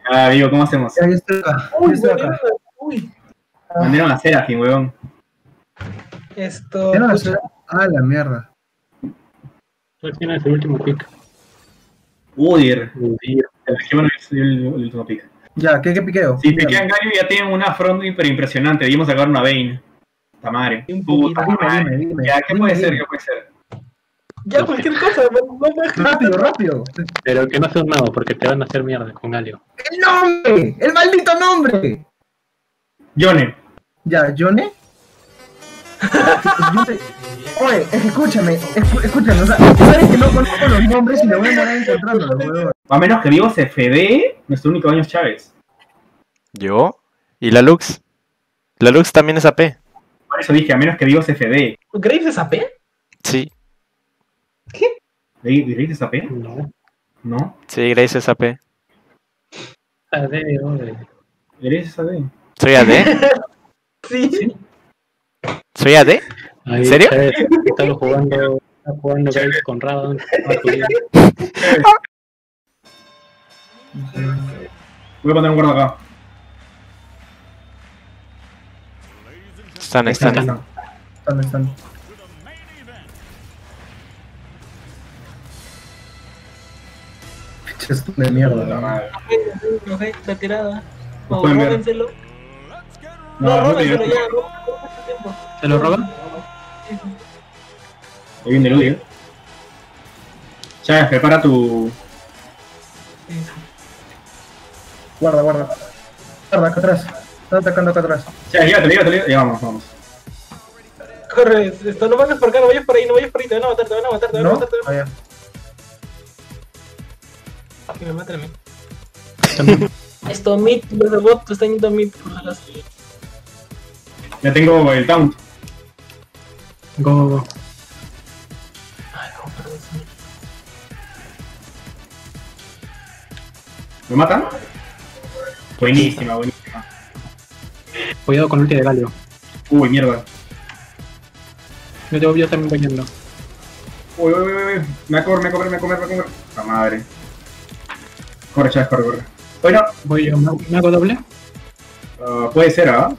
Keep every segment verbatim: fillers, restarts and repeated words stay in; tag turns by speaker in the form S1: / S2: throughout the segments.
S1: Ah, amigo, ¿cómo hacemos?
S2: Ya, yo estoy acá. Yo
S3: Uy,
S2: estoy
S3: bandieron
S2: acá.
S3: a- uy.
S1: Mandieron a Serafin, weón.
S3: Esto,
S2: Ya no la
S3: pucha,
S2: sé. Ah, la mierda.
S4: Recién es el último pick.
S1: Udir.
S4: Udir.
S1: Qué bueno que es el, el último pick.
S2: Ya, ¿qué, qué piqueo?
S1: Si
S2: Dígame.
S1: piquean Galio ya tienen una front hiper impresionante. Debimos sacar una Vayne. Puta madre.
S3: Un
S1: Puta
S3: poquito.
S1: madre.
S2: Dime, dime, dime.
S1: Ya, ¿qué
S2: Dime,
S1: puede ser?
S2: dime.
S1: ¿Qué puede ser?
S3: ya cualquier cosa, no no me
S2: Rápido, rápido.
S4: Pero que no seas mago, porque te van a hacer mierda con Galio.
S2: ¡El nombre! ¡El maldito nombre!
S1: Yone.
S2: Ya, ¿Yone? Yo te- Oye, escúchame, escu- escúchame, o sea, sabes que no conozco los nombres y me voy a morir encontrándolos, weón.
S1: A menos que vivos F D, nuestro único daño es Chávez.
S5: Yo. ¿Y la Lux? La Lux también es A P.
S1: Por eso dije, a menos que vivos F D.
S3: ¿Graves es A P?
S5: Sí.
S1: ¿Grace es A P?
S4: No.
S1: No.
S5: Sí, Grace es A P.
S4: A D, joder.
S1: Grace es A D.
S5: ¿Soy A D?
S3: Sí.
S5: ¿Soy A D?
S4: Ahí,
S5: ¿En serio?
S4: Chávez, Estaba jugando, estaba jugando Graves con Radon.
S1: Voy a poner un guardo acá.
S5: Están, están.
S4: Están.
S2: ¿Dónde están? Pinches tú de mierda,
S1: Puta
S2: ¿no?
S1: madre.
S3: No sé, la tirada.
S1: No
S3: O
S1: pueden ver.
S3: róbenselo.
S1: No,
S3: No,
S1: no te
S3: róbenselo
S1: digo.
S3: ya, róbenselo este tiempo.
S4: ¿Se lo roban?
S1: Ahí viene el Udir. Chávez, prepara tu.
S2: Guarda, guarda. Guarda, acá atrás. Están atacando acá atrás.
S1: Chávez, llévate, llévate, llévate. Ya vamos, vamos.
S3: Corre, esto, no vayas por acá, no vayas por ahí, no vayas por ahí, te van a matar, te van a matar, te van a
S2: ¿No?
S3: matar, te van a
S2: Allá.
S3: matar. Que me maten a mí. Esto, mid, los de bot, te están yendo a mid, por si acaso.
S1: Ya tengo el taunt.
S4: Go, go, go.
S3: Ay, no, perdón. sí.
S1: ¿Me matan? Buenísima, buenísima.
S4: Cuidado con el ulti de Galio.
S1: Uy, mierda.
S4: Yo, yo, yo también voy yendo.
S1: Uy, uy, uy, uy. Me va a comer, me va a comer, me va a comer, me va a comer. La madre. Corre, Chávez, corre, corre. Oye, no.
S4: Voy yo, ¿me me hago doble?
S1: Ah, puede ser, ¿ah?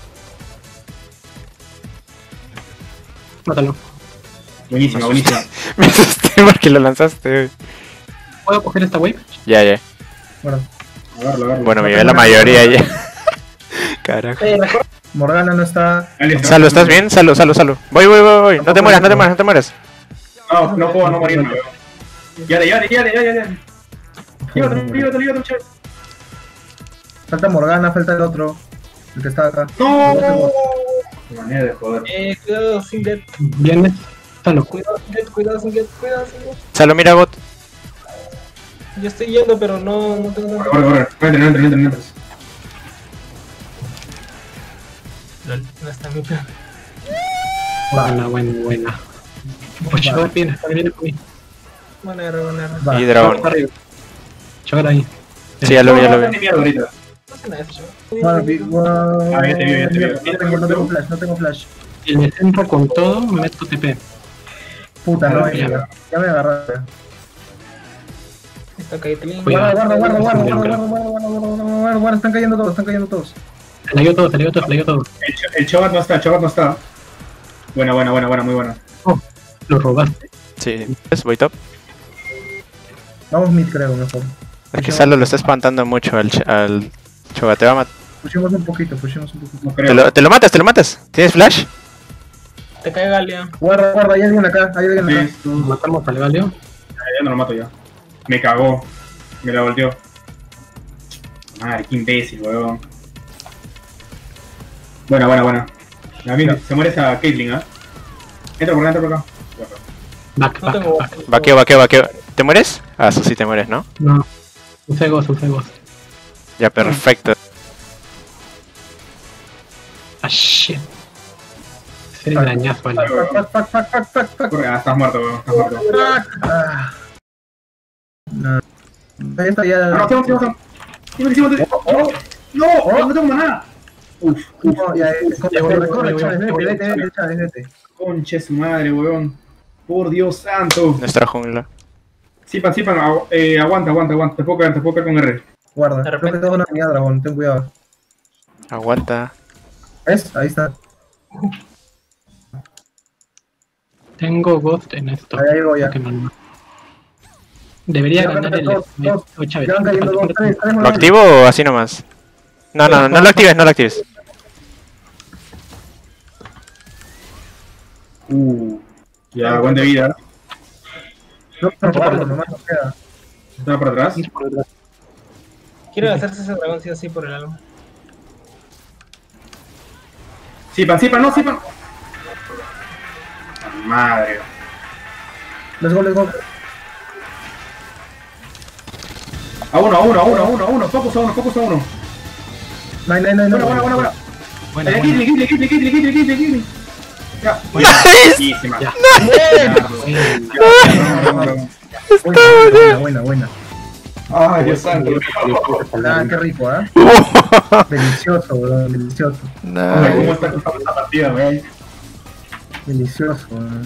S4: Mátalo.
S1: Buenísima, buenísima.
S5: Me asusté porque lo lanzaste.
S4: ¿Puedo coger esta wave?
S5: Ya, ya.
S2: Bueno,
S1: Agarro, agarro.
S5: Bueno, me llevé la mayoría ya. Carajo.
S3: Eh, recuerda,
S2: Morgana no está.
S1: Dale, está.
S5: Salo, ¿estás bien? Salo, salo, salo. Voy, voy, voy, voy. No te mueras, no te mueras, no te mueras.
S1: No, no puedo no morirme, weón. Llévate, llévate, llévate, llévate, llévate. Llévate, llévate, llévate, Chávez.
S2: Falta Morgana, falta el otro. El que está acá.
S1: ¡No! Qué manera de joder.
S3: eh, cuidado sin get,
S4: Vienes. Salo.
S3: cuidado sin get, cuidado sin get, cuidado sin get.
S5: Salo, mira bot.
S3: Yo estoy yendo, pero no, no tengo
S1: Corre, corre, corre. No entres, no entres, no entres, no entres.
S3: Lol, no está mi plan.
S4: Buena, buena, buena. Pues Chagar viene, viene conmigo.
S3: Van a agarrar, van a agarrar.
S2: Va.
S5: Y dragón.
S4: Chagar arriba. Chagar ahí.
S5: Sí, ya lo vi, ya lo
S1: No,
S5: vi.
S1: no, mierda ahorita.
S3: No sé nada de eso, chaval.
S2: Bueno, vi- bueno,
S1: Ah, ya te vi, ya te vi.
S2: No tengo, no tengo flash, no tengo flash.
S4: Si le centro con todo, meto T P.
S2: Puta, no,
S4: Ya.
S2: ya, ya me agarraste.
S3: Está Caitlyn.
S4: Cuidado.
S2: Guarda, guarda, guarda, guarda,
S4: Creo.
S2: guarda, guarda, guarda, guarda, guarda, guarda, guarda, están cayendo todos, están cayendo todos.
S4: Se le dio todo, se le dio todo, se le dio todo.
S1: El, Ch- el Chobat no está, el Chobat no está. Buena, buena, buena, buena, muy buena.
S4: Lo robaste.
S5: Sí, ¿ves? Voy top.
S2: Vamos mid, creo, mejor.
S5: Es que Salo lo está espantando mucho al, ch- al Choga. Te va a matar.
S2: Pushemos un poquito, pushemos un poquito.
S1: No
S5: Te
S1: creo.
S5: lo, te lo matas, te lo matas. ¿Tienes flash?
S3: Te cae Galia.
S2: Guarda, guarda, hay alguien acá, hay alguien acá.
S1: Sí,
S4: Matamos al Galio.
S1: ya no lo mato ya. Me cagó. Me la volteó. Madre, qué imbécil, weón. Buena, buena, buena. Ya, mira, se muere esa Caitlyn, ¿ah? Entra por acá, entra por acá. Ya, pues.
S4: Back,
S3: No
S4: back,
S3: tengo.
S4: back.
S5: Vaqueo, vaqueo, vaqueo. ¿Te mueres? Ah, eso sí te mueres, ¿no?
S4: No. Usé ghost, usé ghost.
S5: Ya, perfecto.
S4: Ah, shit. Sería un dañazo, vale.
S2: Fuck, fuck, fuck, fuck, fuck, fuck,
S1: Corre, ah, estás muerto, weón, estás muerto.
S2: fuck. Ah. No. Ahí está
S1: Ah,
S2: ya.
S1: no, tengo, tengo, tengo. Tengo, tengo, tengo. No, no tengo maná. Uf, uf,
S2: No, ya, eh, corre, corre, corre, Chávez, vete, vete, vete, Chávez, vete.
S1: conche su madre, weón. Por Dios santo.
S5: Nuestra jungla.
S1: Sipan, sipan, agu- eh, aguanta, aguanta, aguanta. Te puedo caer, te puedo caer con R.
S2: Guarda,
S3: De
S2: creo
S3: repente-
S2: que tengo una unidad dragón, ten cuidado.
S5: Aguanta.
S2: ¿Ves? Ahí está.
S4: Tengo Ghost en esto.
S2: Ahí llego ya.
S4: Que no- Debería
S2: Ya,
S4: ganar el
S2: todos, todos.
S4: Oh, Chávez.
S2: Ya van cayendo dos, tres, tres.
S5: ¿Lo activo o así nomás? No, no, no, no lo actives, no lo actives.
S1: Uh, ya, buen de vida.
S2: No, no, no, no, nomás nos queda.
S1: ¿Está por atrás?
S3: Quiero hacerse ese dragón sí o sí por el alma.
S1: Sipan, sipan, no, sipan. Madre.
S2: Let's go, let's go.
S1: A uno, a uno, a uno, a uno, a uno. Focus a uno, focus a uno.
S2: Nine, nine, nine,
S1: Buena, buena, buena, buena.
S4: Buena,
S1: Eh,
S4: buena.
S1: Kitty, Kitty, Kitty, Kitty, Kitty, Kitty, Kitty. Ya. Buenísima.
S4: Ya.
S2: Buena, buena, buena.
S1: Ay, Dios santo.
S2: Ah, qué rico, ¿ah? Delicioso, weón, delicioso.
S1: Ay, ¿cómo está esta partida, weón?
S2: Delicioso, weón.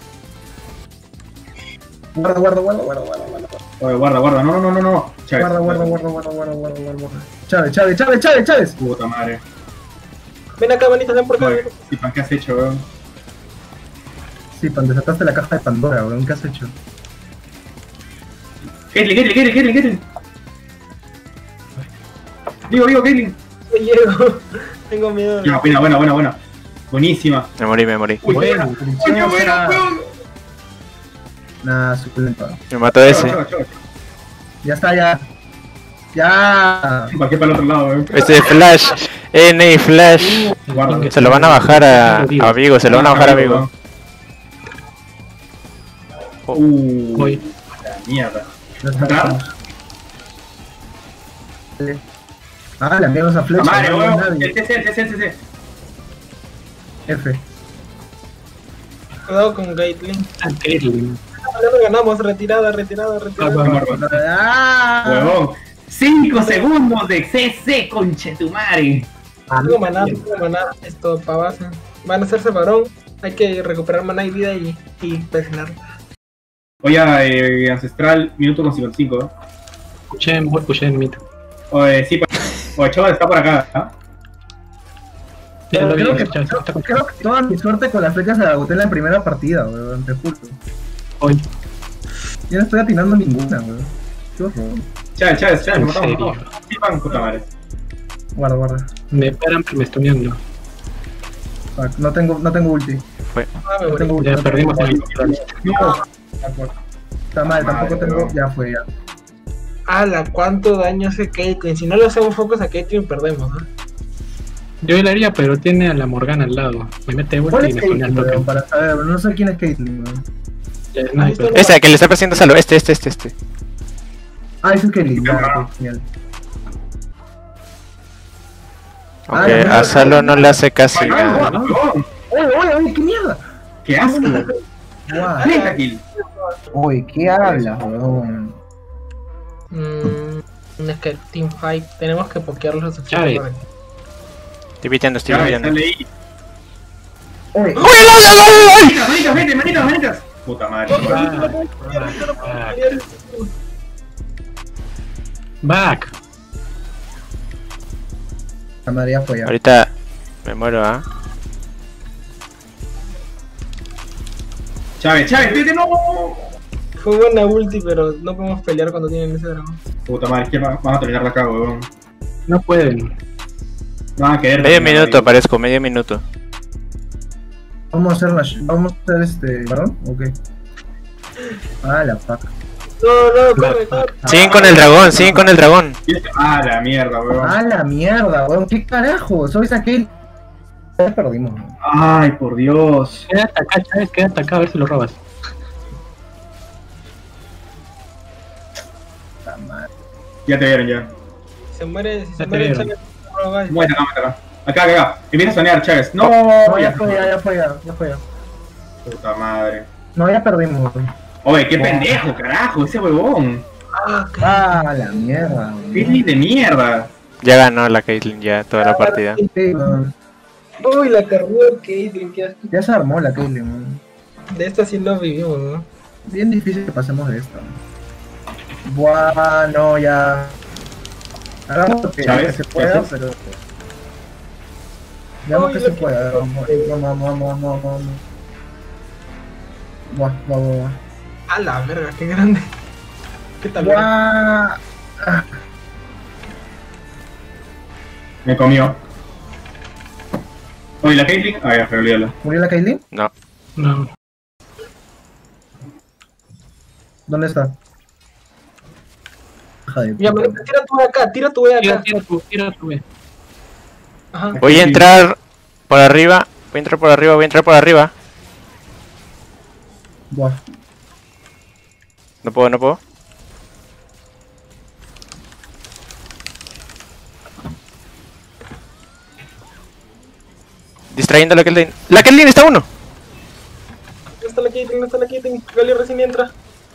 S2: Guarda, guarda, guarda, guarda, guarda, guarda.
S1: Oye, guarda, guarda. No, no, no, no, no. Chávez.
S2: Guarda, guarda, guarda, guarda, guarda, guarda, guarda, guarda. Chávez, Chávez, Chávez, Chávez, Chávez.
S1: Puta madre.
S3: Ven acá, manita, ven por acá.
S1: Oye, Sipan, ¿qué has hecho, weón?
S2: Sí, pan, desataste la caja de Pandora, weón. ¿Qué has hecho?
S1: Caitlyn, Caitlyn, Caitlyn, Caitlyn, Caitlyn. Digo, digo, Caitlyn.
S3: No llego. Tengo miedo.
S1: Ya, buena, buena, buena, buena. Buenísima.
S5: Me morí, me morí.
S1: Uy,
S2: Bueno,
S1: buena. Uy, qué buena, weón.
S2: Nada, suculento.
S5: Me mató ese.
S1: Chau, chau, chau.
S2: Ya está, ya. Ya.
S1: ¿Para qué para el otro lado, weón?
S5: Este Flash. N Flash.
S1: Guarda.
S5: Se lo van a bajar a, a Vigo, se lo van a bajar a Vigo.
S1: Uh,
S4: Voy.
S1: la mierda.
S2: Ya está. Ah, le enviamos a flecha.
S1: Madre,
S2: no hay
S1: weón.
S2: nadie.
S1: El T C, el T C, el T C.
S2: F.
S3: Cuidado con Caitlyn.
S4: Ah, Caitlyn.
S3: Ya lo ganamos. Retirada, retirada, retirada.
S2: Ah,
S1: Huevón. cinco segundos de C C, conchetumare.
S3: Tengo maná, tengo maná. Esto para base. Van a hacerse varón. Hay que recuperar maná y vida y, y presionar.
S1: Oye, eh, Ancestral, minuto con cincuenta y cinco, ¿eh?
S4: Escuché en, escuché en mito.
S1: Oye, sí, pa- Oye, chaval, está por acá, ¿ah?
S4: Ya lo vi,
S2: creo, que,
S4: ya está, está
S2: creo que toda mi suerte con las flechas se la agoté en la primera partida, weón. Te juro.
S4: Hoy.
S2: Yo no estoy atinando ninguna, weón. Qué horror.
S1: Chávez, Chávez, Chávez,
S4: En
S1: lo matamos,
S4: serio.
S1: lo matamos. Sí, pan, puta madre.
S2: Guarda, guarda.
S4: Me paran, pero me estoy viendo.
S2: Fuck, No tengo, no tengo ulti.
S3: Ah, me
S2: No
S3: morí.
S2: tengo ulti.
S4: Ya
S2: no
S4: perdimos
S2: tengo
S4: el
S2: ulti. No. Está mal, tampoco
S1: Madre,
S2: tengo.
S1: weón.
S2: Ya fue, ya.
S3: Ala, ¿cuánto daño hace Caitlyn? Si no le hacemos focos a Caitlyn, perdemos, ¿no?
S4: Yo le haría, pero tiene a la Morgana al lado. Me mete
S2: ¿Cuál
S4: ulti y
S2: es
S4: me pone al
S2: Caitlyn, weón?
S4: toque.
S2: Para saber, no sé quién es Caitlyn, weón.
S4: Ya es
S3: Ahí
S4: sniper.
S3: está.
S5: Este, que le está persiguiendo Salo. Este, este, este, este.
S2: Ah, ese es Caitlyn, ya, ok, genial. Ah,
S5: Aunque
S2: ya,
S5: a Salo no le hace casi
S1: Ay, no,
S5: nada.
S1: no, huevón.
S2: Oye, oye, oye, qué mierda.
S1: ¡Qué asco!
S2: Guau.
S1: Neta, kill.
S2: Oye, ¿qué hablas, weón?
S3: Mmm. Es que Team Fight. Tenemos que pokearlos lo suficiente
S4: Chávez.
S3: para que-
S5: Estoy piteando, estoy
S1: Chávez,
S5: piteando.
S1: sale ahí.
S2: Oye,
S1: Manitas, manitas, manitas, manitas, manitas. Puta madre.
S4: Back.
S2: la madre ya fue ya.
S5: Ahorita me muero, ¿ah?
S1: Chávez, Chávez, vete, no.
S3: Fue buena ulti, pero no podemos pelear cuando tienen ese dragón.
S1: Puta madre, ¿qué va- van a terminar acá, weón?
S4: No pueden.
S1: Van a querer.
S5: Medio minuto, parezco, medio minuto.
S2: Vamos a hacer la sh- vamos a hacer este varón, ¿o qué? Ah, la paca.
S3: No, no, corre, corre.
S5: Siguen con el dragón, siguen con el dragón.
S1: Ah, la mierda, weón.
S2: Ah, la mierda, weón, qué carajo, soy aquel. Ya perdimos, weón.
S1: Ay, por Dios.
S4: Quédate acá, Chávez, quédate acá a ver si lo robas.
S2: La madre.
S1: Ya te vieron, ya.
S3: Se muere, si
S4: Ya
S3: se
S4: te
S3: muere,
S4: vieron.
S3: Chávez, no lo hagáis.
S1: Muévete acá, muévete acá. Acá, acá, acá. Empieza a soñar, Chávez. No,
S2: No, ya fue, ya, ya fue, ya, ya fue, ya.
S1: Puta madre.
S2: No, ya perdimos, weón.
S1: Oye, qué pendejo, carajo, ese huevón.
S3: Ah, qué-
S2: Ah, la mierda,
S1: Qué
S2: weón.
S1: li de mierda.
S5: Ya ganó la Caitlyn, ya toda la partida.
S2: Sí, weón.
S3: Uy, la carrera Caitlyn, qué asco.
S2: Ya se armó la Caitlyn, weón.
S3: De esta sí lo vivimos, ¿no?
S2: Bien difícil que pasemos de esto. Buah, no, ya. Hagamos lo que,
S1: ¿Sabes?
S2: que se pueda,
S1: ¿Qué haces?
S2: pero... Veamos
S3: Ay,
S2: que
S3: lo
S2: se
S3: que-
S2: pueda. Vamos, vamos, vamos, vamos, vamos, vamos. Buah, buah, buah, buah.
S3: A la verga, qué grande. ¿Qué tal? verga?
S2: Buah. Ah,
S1: Me comió. Oye, la Caitlyn. Ah, ya, pero olvídalo.
S2: ¿Murió la Kaylin?
S5: No.
S4: No.
S2: ¿Dónde está? Hija de
S3: Ya,
S2: puta.
S3: manita, tira tu de acá, tira tu de
S4: Tira,
S3: acá.
S4: tira tú, tira tú, eh.
S3: Ajá.
S5: Voy a entrar por arriba. Voy a entrar por arriba, voy a entrar por arriba.
S2: Buah.
S5: No puedo, no puedo. Distrayendo a la Caitlyn. ¡La Caitlyn está uno!
S3: No está la Caitlyn, no está la Caitlyn. Gali recién entra.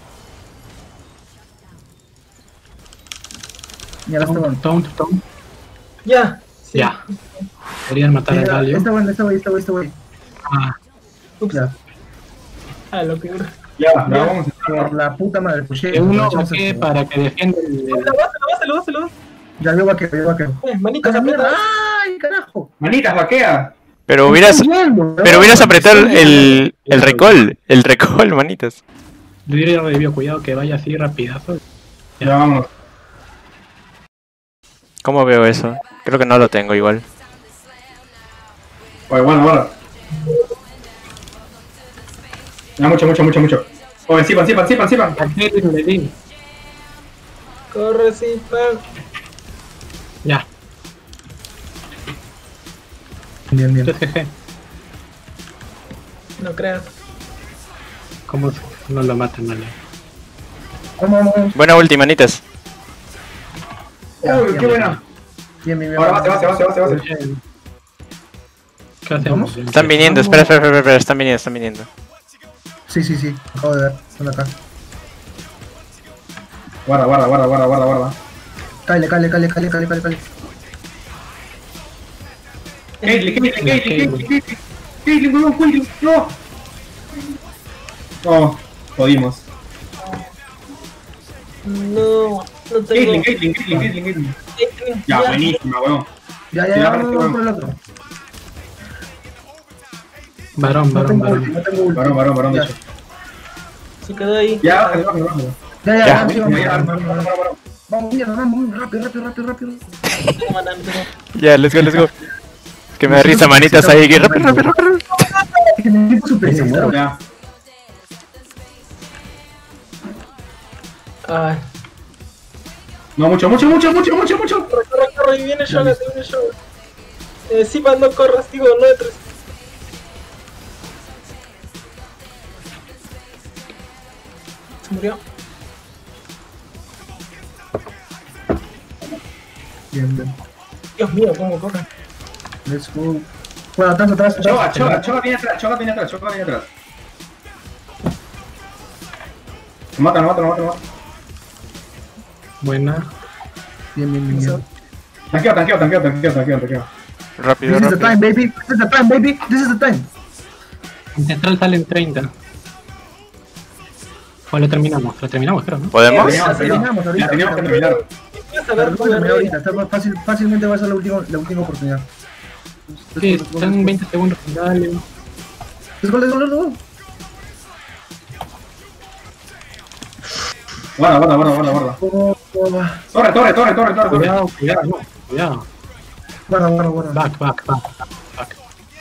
S2: Ya la está bueno.
S4: Taunt, taunt.
S3: Ya. Sí.
S4: Ya. Querían matar a Galio.
S2: Está bueno, está bueno, está bueno, está bueno.
S4: Ah,
S3: Ups.
S2: Ya.
S3: Ah, lo que dura.
S1: Ya, ya, vamos.
S2: Por la puta madre, pues
S4: que uno que para que defienda el...
S3: Lo vas, lo vas, lo vas, lo vas.
S2: Ya vio vaquero, vio vaquero.
S3: Eh,
S2: ¡A
S3: manitas,
S2: la mierda!
S3: aprieta.
S2: ¡Ay, carajo!
S1: Manitas, vaquea.
S5: Pero hubieras,
S2: Estoy viendo, weón.
S5: pero hubieras apretado
S2: Estoy viendo.
S5: el, el recall. El recall, manitas.
S4: Yo diría revivió, cuidado que vaya así rapidazo.
S1: Ya, vamos.
S5: ¿Cómo veo eso? Creo que no lo tengo igual.
S1: Oye, bueno, bueno. Ya, mucho, mucho, mucho, mucho. Oye, encipan, encipan, encipan, encipan.
S4: Caitlyn, le di.
S3: Corre, sí, pan.
S4: Ya,
S2: Bien, bien.
S4: tres G G.
S3: No creas.
S4: ¿Cómo se- no lo matan, vale?
S2: Vamos, vamos.
S5: Buena ulti, manitas.
S2: Ya,
S1: Uy,
S2: ya,
S1: qué buena.
S2: Bien, bien, bien.
S1: Ahora base, base, base, base, base.
S4: ¿Qué hacemos?
S5: Están viniendo, espera, espera, espera, espera, están viniendo, están viniendo.
S2: Sí, sí, sí. Acabo de ver. Están acá.
S1: Guarda, guarda, guarda, guarda, guarda, guarda.
S2: Cáele, cáele, cáele, cáele, cáele, cáele, cáele.
S1: Caitlyn, Caitlyn, Caitlyn, Caitlyn, Caitlyn. Caitlyn, weón, Caitlyn, no. No, jodimos.
S3: No, no tengo.
S1: Caitlyn, Caitlyn, Caitlyn, Caitlyn, Caitlyn.
S3: Caitlyn,
S1: Ya, buenísima, weón.
S2: Ya, ya,
S1: Ya,
S2: ya,
S1: pero
S2: vamos,
S1: sí,
S2: vamos por el otro.
S4: Varón,
S2: No
S4: varón,
S2: tengo ulti,
S4: varón.
S2: no tengo ulti.
S1: Varón, varón, varón, de
S2: Ya.
S1: hecho.
S3: Se quedó ahí.
S1: Ya, bájale, bájale, bájale.
S2: Ya, ya,
S5: Ya.
S2: vamos, sí, vamos,
S1: Ya, ya,
S2: vamos,
S1: varón,
S2: vamos,
S1: varón, varón.
S2: vamos, mierda, vamos, rápido, rápido, rápido, rápido.
S3: No tengo maná, no tengo.
S5: Ya, let's go, let's go. Es que me da risa, manitas ahí. que Rápido, rápido, rápido.
S2: Es que necesito su presencia.
S1: Ya.
S3: Ay.
S1: No, mucho, mucho, mucho, mucho, mucho, mucho.
S3: Corre, corre, corre, y viene Shogun, ahí viene Shogun. Eh, sí, va, no corras, digo, no entres. Se murió.
S2: Bien, bien.
S3: Dios mío, cómo corre.
S2: Let's go. Bueno, atrás, atrás,
S1: Choga,
S2: atrás.
S1: choga, choga viene atrás, choga viene atrás, choga viene atrás. Lo mata, lo mata, lo mata, lo mata.
S4: Buena.
S2: Bien, bien, bien, bien.
S1: Tanqueo, tanqueo, tanqueo, tanqueo, tanqueo, tanqueo.
S5: Rápido,
S2: This is the time,
S5: rápido.
S2: baby. This is the time, baby. This is the time.
S4: En central salen treinta. O lo terminamos, lo terminamos creo, ¿no?
S5: ¿Podemos?
S1: Teníamos,
S2: terminamos
S1: teníamos,
S2: ahorita,
S1: ya teníamos que
S2: ahorita.
S1: terminar.
S3: Empieza a
S2: A ver,
S3: ver tu
S2: terminar
S3: guerrero.
S2: ahorita. Está fácil, fácilmente va a ser la última, la última oportunidad.
S4: Sí, están veinte segundos en Galio.
S2: Let's go, let's go, let's go.
S1: Guarda, guarda, guarda, guarda, guarda.
S2: Oh, oh, va.
S1: Torre, torre, torre, torre, torre, torre.
S4: Cuidado, cuidado, no, cuidado.
S2: Guarda, guarda, guarda.
S4: Back, back, back, back.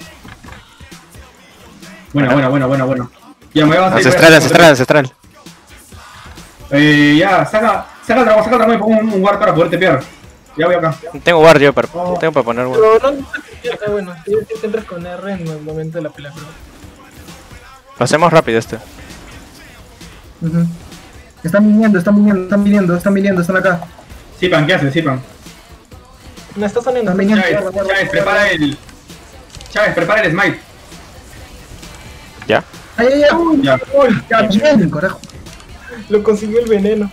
S1: Buena, buena, buena, buena, buena. Ya me voy a avanzar.
S5: Ancestral, ancestral, ancestral.
S1: Eh, ya, saca, saca el dragón, saca el dragón y pongo un, un guard para poder tepear. Ya voy acá.
S5: Tengo guard yo, para, tengo para poner guard.
S3: Pero no, ah, bueno, yo que entras con R en el momento de la pelea, pero...
S5: Lo hacemos rápido este.
S2: Ujú. Están viniendo, están viniendo, están viniendo, están viniendo, están acá.
S1: Sipan, ¿qué haces, Sipan?
S3: No está saliendo.
S2: Están viniendo.
S1: Chávez,
S2: guarda, guarda,
S1: Chávez,
S2: guarda.
S1: prepara el... Chávez, prepara el smite.
S5: ¿Ya?
S2: Ay, ay, ay.
S1: Ya.
S2: Uy, ya, bien, carajo.
S3: Lo consiguió el veneno.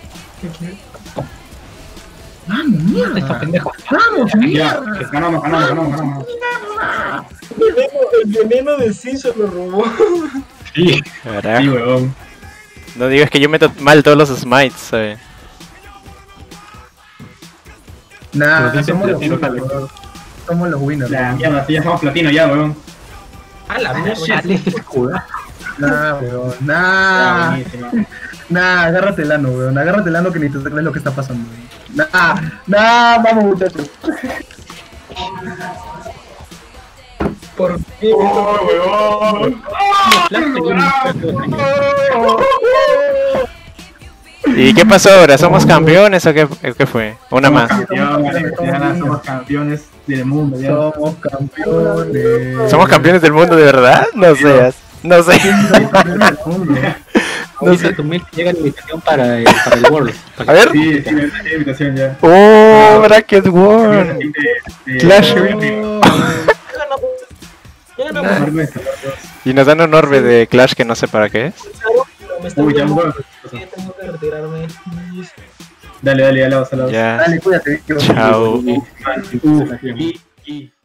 S2: Vamos,
S4: Esta
S2: mierda.
S4: pendeja.
S2: Vamos,
S1: Ya,
S2: mierda.
S1: ganamos, ganamos, ganamos, ganamos.
S3: El veneno, el veneno de Sin se lo robó.
S4: Sí.
S5: Carajo.
S1: Sí, weón.
S5: No digas que yo meto mal todos los smites, ¿sabes?
S2: Nah,
S4: Nos dicen
S2: somos los
S4: platino,
S2: winners,
S4: jale.
S2: weón. Somos los winners.
S1: La
S2: weón.
S1: mierda, sí, ya somos platino ya, weón.
S3: A la mierda.
S4: Dale, escuda.
S2: Nah, weón.
S1: Ya,
S2: Nah.
S1: buenísimo.
S2: Nah, agárrate el ano, weón. Agárrate el ano que ni tú te crees lo que está pasando. Weón. Nah, nah, vamos muchachos.
S3: ¿Por qué?
S1: ¡Oh, weón!
S5: ¿Y qué pasó ahora? ¿Somos campeones o qué, qué fue? Una
S1: Somos
S5: más.
S1: campeones, ya somos campeones del mundo, ya.
S2: Somos campeones.
S5: ¿Somos campeones del mundo de verdad? No seas. No sé.
S2: Somos campeones del mundo.
S5: No
S4: Dice
S5: sé.
S4: tu mail que llega la invitación para el, para el World.
S5: A ver.
S1: Sí, sí, me da la invitación ya.
S5: Oh, Bracket World.
S1: De- de-
S5: Clash
S1: de-
S5: Royale.
S3: Ya no
S5: Nah.
S1: Marco de-
S5: Y nos dan un orbe de Clash que no sé para qué es.
S3: me está
S1: Uy, ya,
S3: viendo.
S1: bueno.
S3: Sí, tengo que retirarme.
S1: Dale, dale, dale, vamos a la
S5: Ya.
S2: Dale, cuídate.
S5: Chao.
S1: Uh, y- y-